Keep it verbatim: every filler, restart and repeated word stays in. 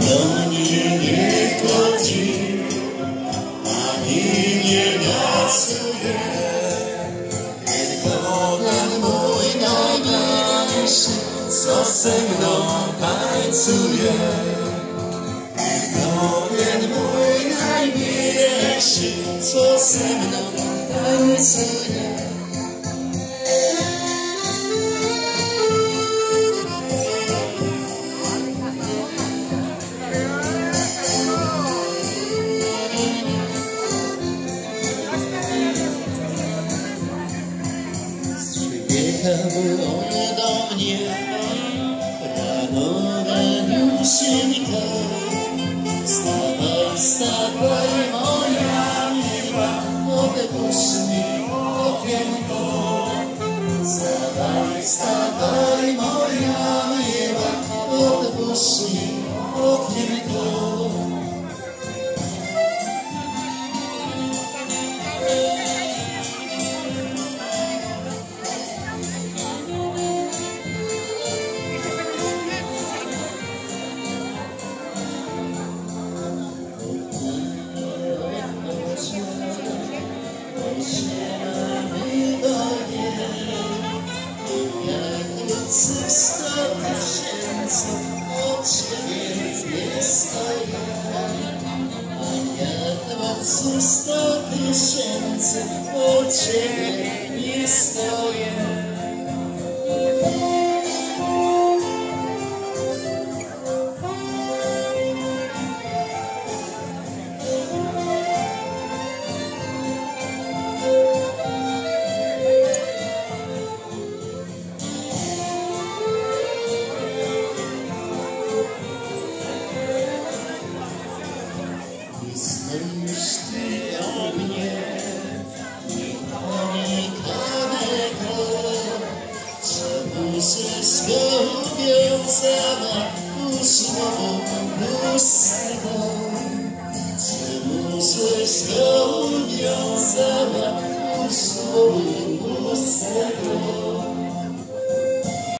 do mnie nie chodzi, ani nie pracuje. Tylko ten mój najmilszy, co ze mną tańcuje. Tylko ten mój najmilszy, co ze mną tańcuje. Przyjechały one do mnie rano, raniusieńko. Wstawaj, wstawaj, moja miła, otwórz mi okienko. Wstawaj, wstawaj, moja miła, otwórz mi okienko. Sto tysięcy od Ciebie nie stoję, a ja dwadzieścia sto tysięcy od Ciebie nie stoję. Stoisz Ty o mnie, nikogo, czemu wszystko uwiązała uszło ustego? Czemu wszystko uwiązała uszło ustego?